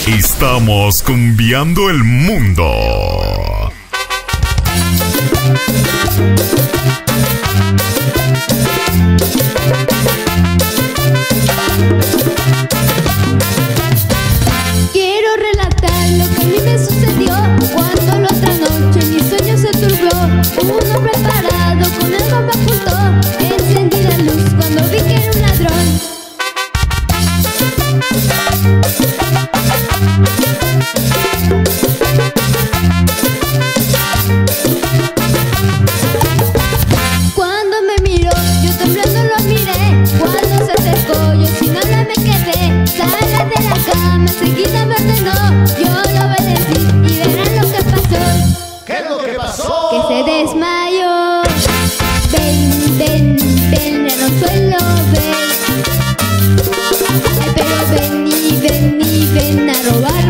Estamos cumbiando el mundo. Quiero relatar lo que a mí me sucedió cuando la otra noche mi sueño se turbió. Uno preparado con el bomba apuntó. Encendí la luz cuando vi que era un ladrón. Cuando me miró, yo temblando lo miré. Cuando se acercó, yo sin hablar me quedé. Sala de la cama, enseguida me ordenó. Yo lo obedecí y verán lo que pasó. ¿Qué es lo que pasó? Que se desmayó. Ven, ven, ven, ya no suelo ver. Ay, pero ven y ven y ven a robar.